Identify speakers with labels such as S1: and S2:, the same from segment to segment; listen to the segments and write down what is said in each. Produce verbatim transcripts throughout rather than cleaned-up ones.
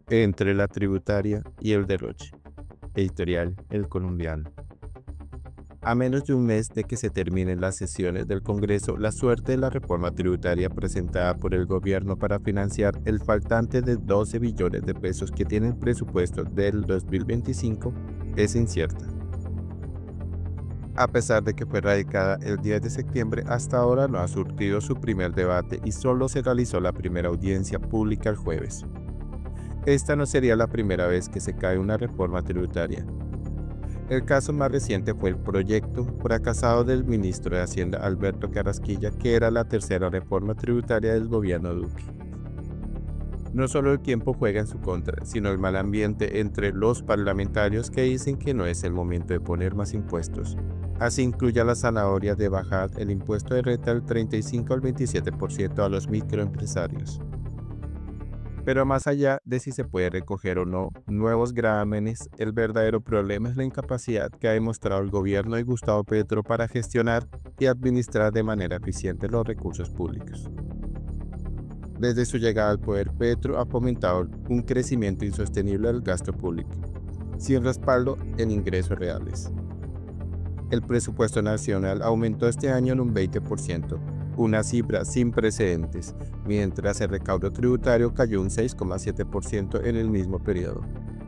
S1: entre la tributaria y el derroche. Editorial El Colombiano. A menos de un mes de que se terminen las sesiones del Congreso, la suerte de la reforma tributaria presentada por el gobierno para financiar el faltante de doce billones de pesos que tiene el presupuesto del dos mil veinticinco es incierta. A pesar de que fue radicada el diez de septiembre, hasta ahora no ha surtido su primer debate y solo se realizó la primera audiencia pública el jueves. Esta no sería la primera vez que se cae una reforma tributaria. El caso más reciente fue el proyecto fracasado del ministro de Hacienda Alberto Carrasquilla, que era la tercera reforma tributaria del gobierno Duque. No solo el tiempo juega en su contra, sino el mal ambiente entre los parlamentarios que dicen que no es el momento de poner más impuestos. Así incluye a la zanahoria de bajar el impuesto de renta del treinta y cinco al veintisiete por ciento a los microempresarios. Pero más allá de si se puede recoger o no nuevos gravámenes, el verdadero problema es la incapacidad que ha demostrado el gobierno de Gustavo Petro para gestionar y administrar de manera eficiente los recursos públicos. Desde su llegada al poder, Petro ha fomentado un crecimiento insostenible del gasto público, sin respaldo en ingresos reales. El presupuesto nacional aumentó este año en un veinte por ciento, una cifra sin precedentes, mientras el recaudo tributario cayó un seis coma siete por ciento en el mismo periodo.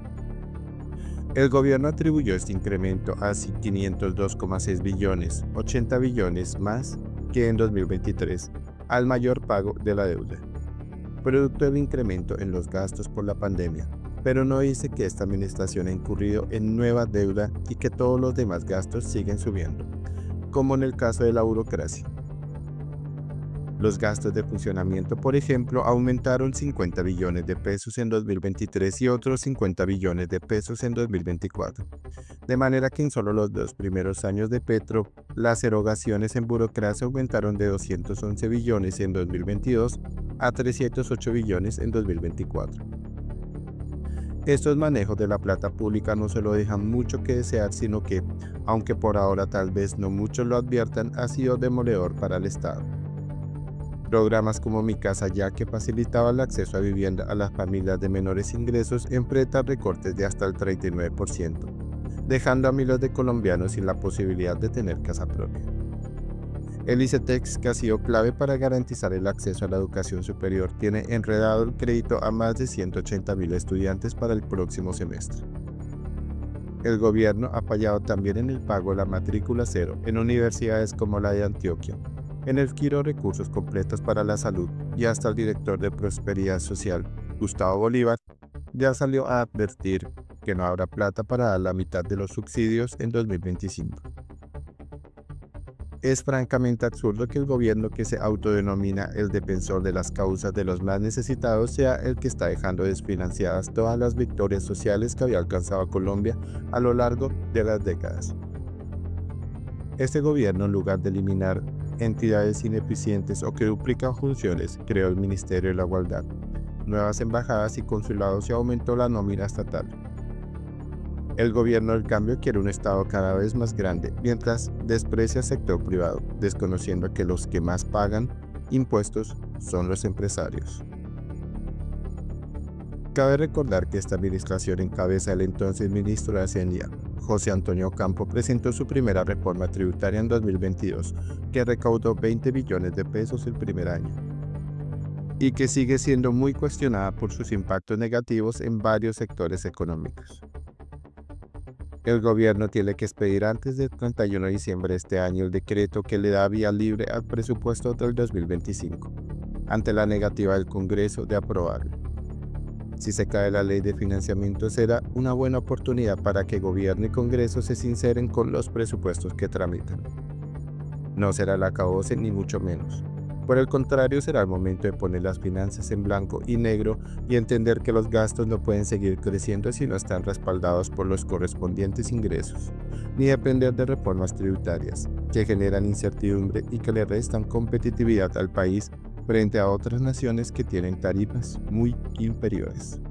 S1: El gobierno atribuyó este incremento a quinientos dos coma seis billones, ochenta billones más que en dos mil veintitrés, al mayor pago de la deuda, producto del incremento en los gastos por la pandemia, pero no dice que esta administración ha incurrido en nueva deuda y que todos los demás gastos siguen subiendo, como en el caso de la burocracia. Los gastos de funcionamiento, por ejemplo, aumentaron cincuenta billones de pesos en dos mil veintitrés y otros cincuenta billones de pesos en dos mil veinticuatro. De manera que en solo los dos primeros años de Petro, las erogaciones en burocracia aumentaron de doscientos once billones en dos mil veintidós a trescientos ocho billones en dos mil veinticuatro. Estos manejos de la plata pública no solo dejan mucho que desear, sino que, aunque por ahora tal vez no muchos lo adviertan, ha sido demoledor para el Estado. Programas como Mi Casa Ya, que facilitaba el acceso a vivienda a las familias de menores ingresos, enfrentan recortes de hasta el treinta y nueve por ciento, dejando a miles de colombianos sin la posibilidad de tener casa propia. El ICETEX, que ha sido clave para garantizar el acceso a la educación superior, tiene enredado el crédito a más de ciento ochenta mil estudiantes para el próximo semestre. El gobierno ha fallado también en el pago de la matrícula cero en universidades como la de Antioquia, en el giro de recursos completos para la salud, y hasta el director de Prosperidad Social, Gustavo Bolívar, ya salió a advertir que no habrá plata para dar la mitad de los subsidios en dos mil veinticinco. Es francamente absurdo que el gobierno, que se autodenomina el defensor de las causas de los más necesitados, sea el que está dejando desfinanciadas todas las victorias sociales que había alcanzado a Colombia a lo largo de las décadas. Este gobierno, en lugar de eliminar entidades ineficientes o que duplican funciones, creó el Ministerio de la Igualdad, nuevas embajadas y consulados y aumentó la nómina estatal. El gobierno, del cambio, quiere un Estado cada vez más grande, mientras desprecia al sector privado, desconociendo que los que más pagan impuestos son los empresarios. Cabe recordar que esta administración, en cabeza del entonces ministro de Hacienda, José Antonio Campo, presentó su primera reforma tributaria en dos mil veintidós, que recaudó veinte billones de pesos el primer año, y que sigue siendo muy cuestionada por sus impactos negativos en varios sectores económicos. El gobierno tiene que expedir antes del treinta y uno de diciembre de este año el decreto que le da vía libre al presupuesto del dos mil veinticinco, ante la negativa del Congreso de aprobarlo. Si se cae la ley de financiamiento, será una buena oportunidad para que gobierno y Congreso se sinceren con los presupuestos que tramitan. No será el acabose, ni mucho menos. Por el contrario, será el momento de poner las finanzas en blanco y negro y entender que los gastos no pueden seguir creciendo si no están respaldados por los correspondientes ingresos, ni depender de reformas tributarias que generan incertidumbre y que le restan competitividad al país frente a otras naciones que tienen tarifas muy inferiores.